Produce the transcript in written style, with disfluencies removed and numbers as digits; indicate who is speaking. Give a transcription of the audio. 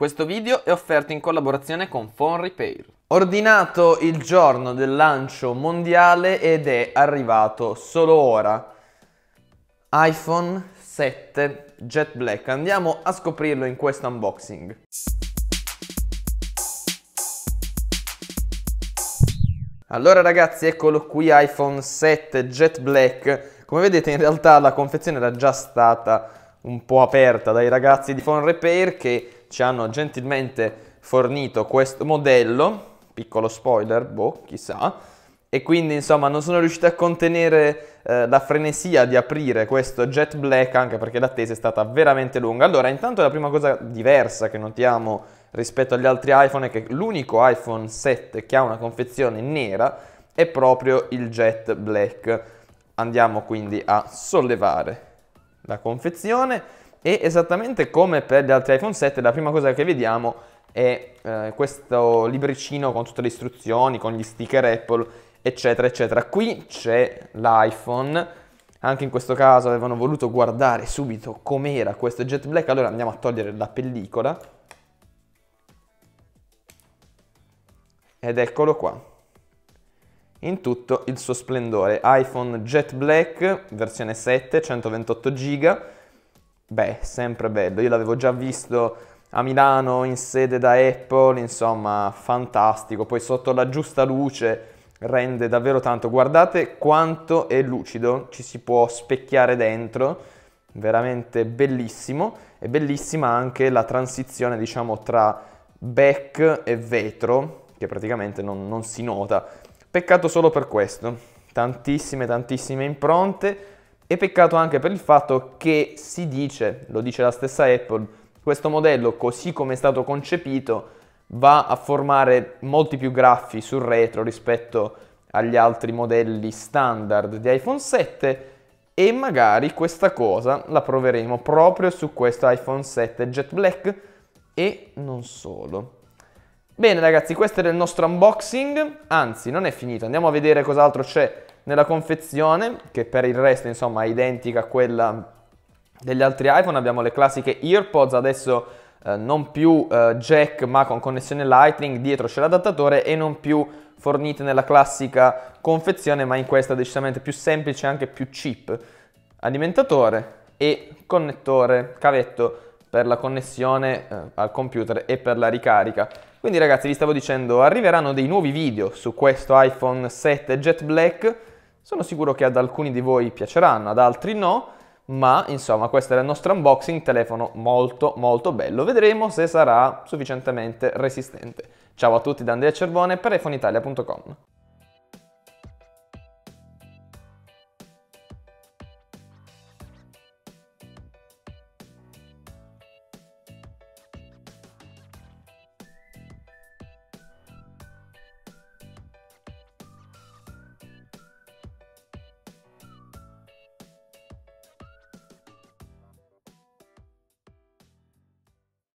Speaker 1: Questo video è offerto in collaborazione con Phone Repair. Ordinato il giorno del lancio mondiale ed è arrivato solo ora. iPhone 7 Jet Black. Andiamo a scoprirlo in questo unboxing. Allora ragazzi, eccolo qui, iPhone 7 Jet Black. Come vedete in realtà la confezione era già stata un po' aperta dai ragazzi di Phone Repair che ci hanno gentilmente fornito questo modello. Piccolo spoiler, boh, chissà. E quindi insomma non sono riuscito a contenere la frenesia di aprire questo Jet Black, anche perché l'attesa è stata veramente lunga. Allora, intanto la prima cosa diversa che notiamo rispetto agli altri iPhone è che l'unico iPhone 7 che ha una confezione nera è proprio il Jet Black. Andiamo quindi a sollevare la confezione e esattamente come per gli altri iPhone 7 la prima cosa che vediamo è questo libricino con tutte le istruzioni, con gli sticker Apple, eccetera eccetera. Qui c'è l'iPhone, anche in questo caso avevano voluto guardare subito com'era questo Jet Black. Allora andiamo a togliere la pellicola ed eccolo qua in tutto il suo splendore. iPhone Jet Black versione 7, 128 giga. Beh, sempre bello, io l'avevo già visto a Milano in sede da Apple, insomma fantastico, poi sotto la giusta luce rende davvero tanto. Guardate quanto è lucido, ci si può specchiare dentro, veramente bellissimo. È bellissima anche la transizione, diciamo, tra back e vetro, che praticamente non si nota. Peccato solo per questo, tantissime impronte, e peccato anche per il fatto che si dice, lo dice la stessa Apple, questo modello così come è stato concepito va a formare molti più graffi sul retro rispetto agli altri modelli standard di iPhone 7 e magari questa cosa la proveremo proprio su questo iPhone 7 Jet Black e non solo. Bene ragazzi, questo era il nostro unboxing, anzi non è finito, andiamo a vedere cos'altro c'è nella confezione, che per il resto insomma è identica a quella degli altri iPhone. Abbiamo le classiche EarPods, adesso non più jack ma con connessione Lightning, dietro c'è l'adattatore e non più fornite nella classica confezione ma in questa decisamente più semplice e anche più cheap. Alimentatore e connettore, cavetto per la connessione al computer e per la ricarica. Quindi ragazzi, vi stavo dicendo, arriveranno dei nuovi video su questo iPhone 7 Jet Black. Sono sicuro che ad alcuni di voi piaceranno, ad altri no, ma insomma questo era il nostro unboxing, telefono molto bello. Vedremo se sarà sufficientemente resistente. Ciao a tutti da Andrea Cervone per iPhoneitalia.com.